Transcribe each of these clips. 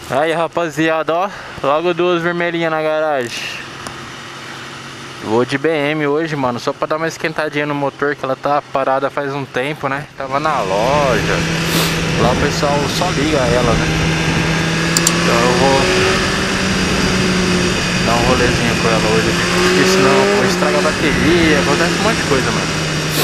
Aí, rapaziada, ó, logo duas vermelhinhas na garagem. Vou de BM hoje, mano, só pra dar uma esquentadinha no motor, que ela tá parada faz um tempo, né? Tava na loja. Lá o pessoal só liga ela, né? Então eu vou dar um rolezinho com ela hoje aqui, porque senão vou estragar a bateria, acontece um monte de coisa, mano.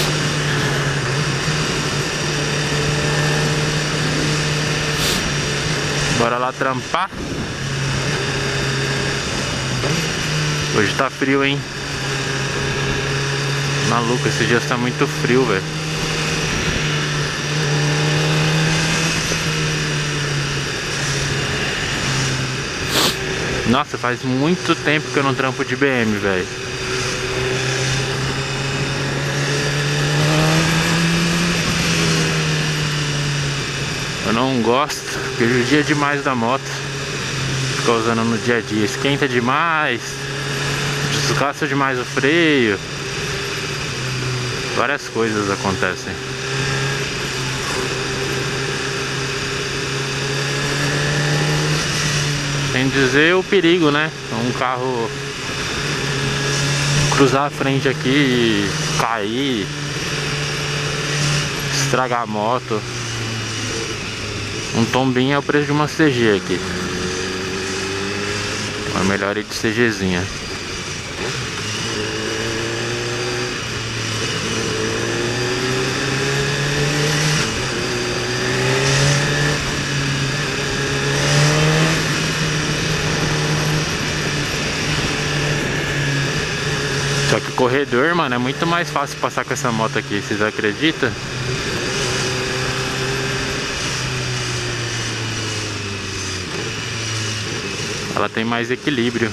Bora lá trampar. Hoje tá frio, hein? Maluco, esses dias tá muito frio, velho. Nossa, faz muito tempo que eu não trampo de BM, velho. Eu não gosto, prejudica demais da moto. Ficar usando no dia a dia, esquenta demais, desgasta demais o freio. Várias coisas acontecem. Sem dizer o perigo, né? Um carro cruzar a frente aqui e cair, estragar a moto. Um tombinho é o preço de uma CG aqui. É melhor ir de CGzinha. Só que o corredor, mano, é muito mais fácil passar com essa moto aqui, vocês acreditam? Ela tem mais equilíbrio.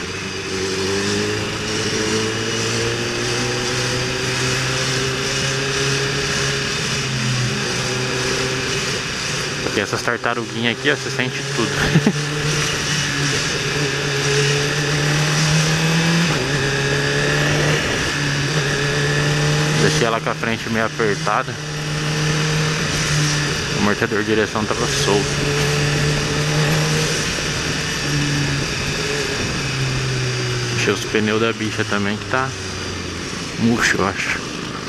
Porque essas tartaruguinhas aqui, ó, você sente tudo. Deixei ela com a frente meio apertada. O amortecedor de direção tava solto. Deixei os pneus da bicha também, que tá murcho, eu acho.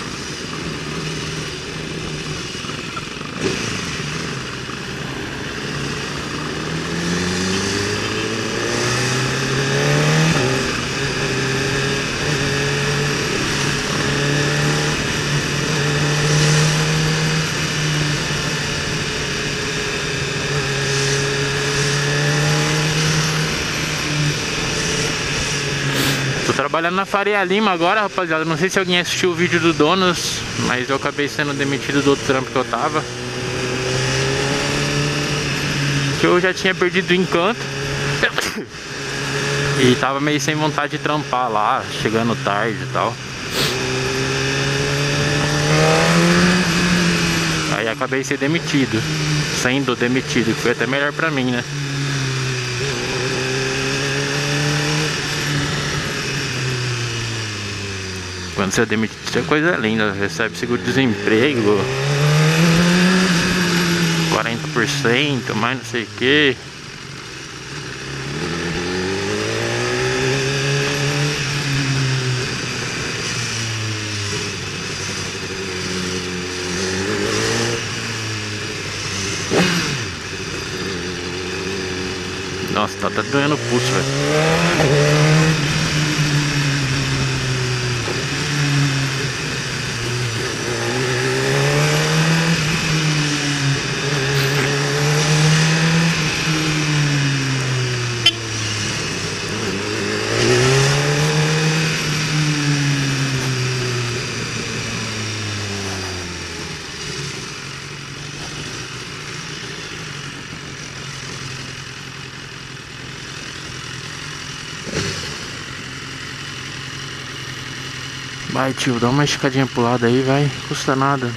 Tô trabalhando na Faria Lima agora, rapaziada. Não sei se alguém assistiu o vídeo do Donos, mas eu acabei sendo demitido do outro trampo que eu tava. Que eu já tinha perdido o encanto. E tava meio sem vontade de trampar lá, chegando tarde e tal. Aí acabei sendo demitido. Sendo demitido, que foi até melhor pra mim, né? Quando você é demitido, isso é coisa linda. Recebe seguro-desemprego 40%, mais não sei o que. Nossa, tá doendo o pulso, velho. Vai, tio, dá uma esticadinha pro lado aí, vai. Custa nada.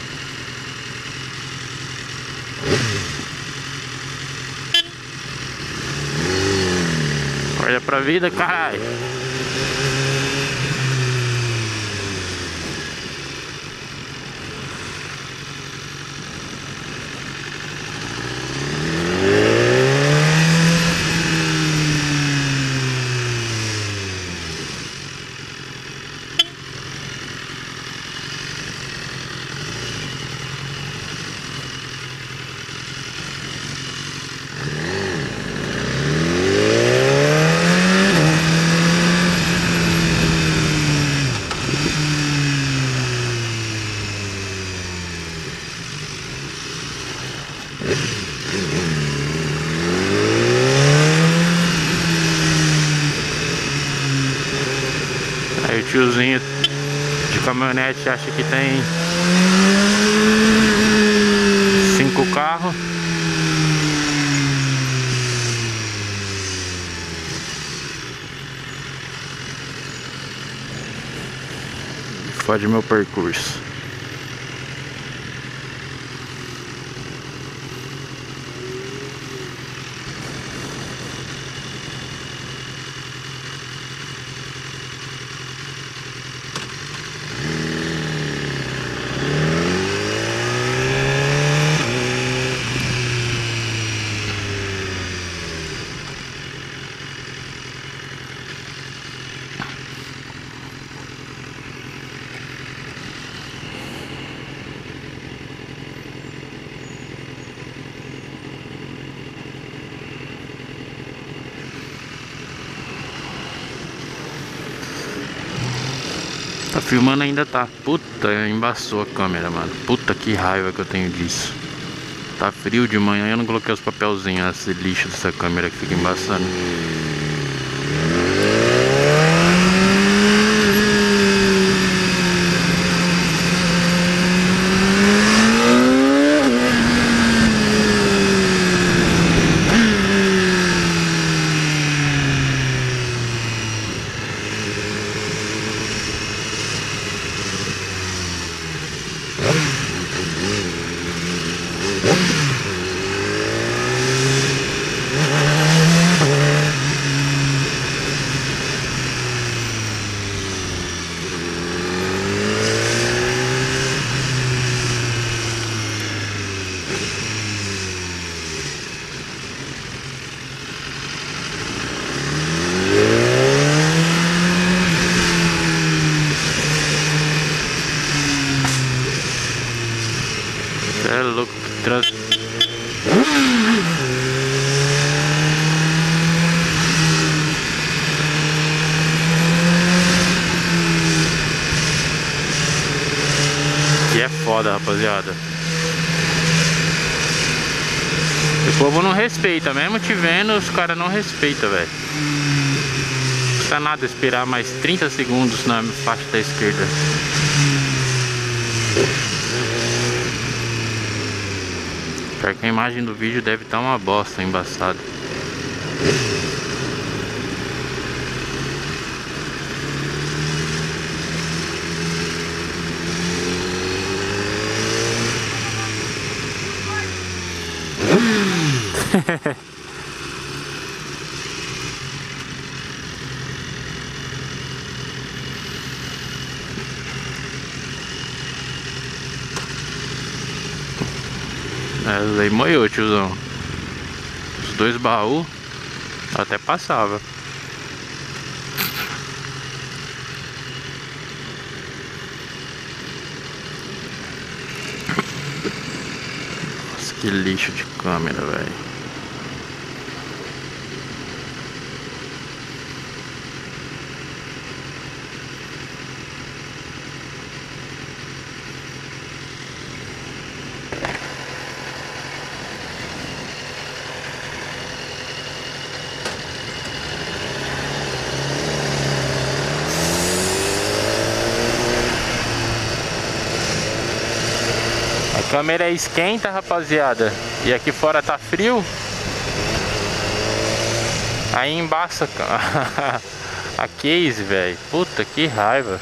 Olha pra vida, caralho. caminhonete acha que tem 5 carros. Fode meu percurso. Tá filmando ainda, tá? Puta, embaçou a câmera, mano. Puta, que raiva que eu tenho disso. Tá frio de manhã e eu não coloquei os papelzinhos, esse lixo dessa câmera que fica embaçando. É louco, que trânsito. Que é foda, rapaziada. O povo não respeita, mesmo te vendo, os caras não respeitam, velho. Não custa nada esperar mais 30 segundos na faixa da esquerda. Pior que a imagem do vídeo deve estar uma bosta, embaçada. Aí moiou, tiozão. Os 2 baús até passava. Nossa, que lixo de câmera, velho. A câmera esquenta, rapaziada, e aqui fora tá frio. Aí embaça a case, velho. Puta, que raiva.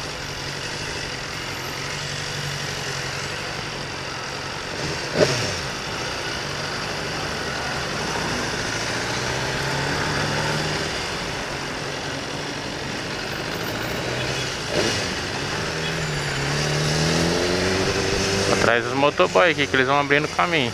Atrás dos motoboy aqui, que eles vão abrindo o caminho.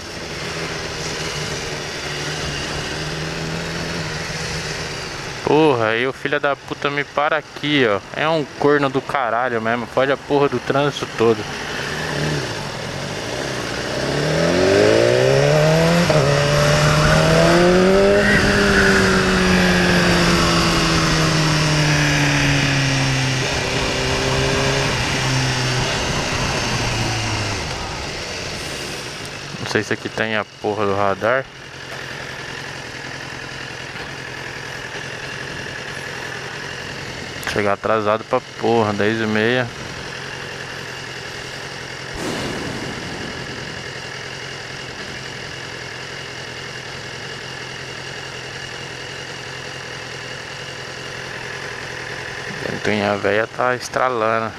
Porra, aí o filho da puta me para aqui, ó. É um corno do caralho mesmo. Fode a porra do trânsito todo. Não sei se aqui tem a porra do radar. Chegar atrasado pra porra, 10h30. Ventoinha velha tá estralando.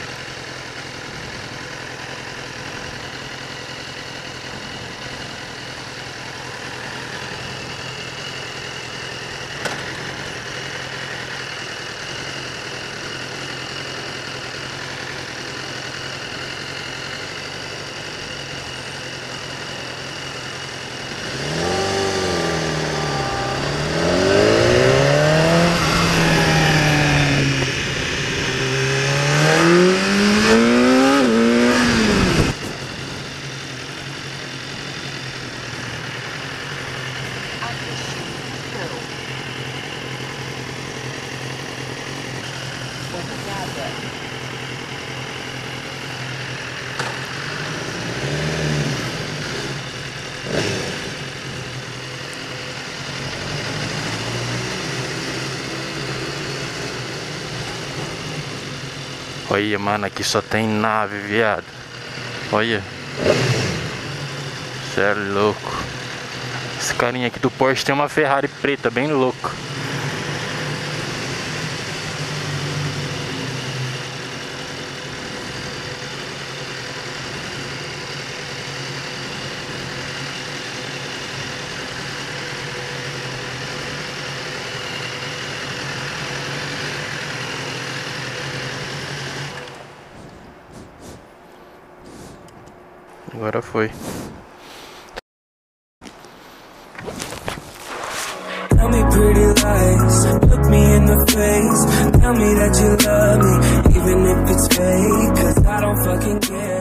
Olha, mano, aqui só tem nave, viado. Olha. Cê é louco. Esse carinha aqui do Porsche tem uma Ferrari preta, bem louco. Agora foi. Tell me pretty lies, look me in the face. Tell me that you love me, even if it's fake, 'cause I don't fucking care.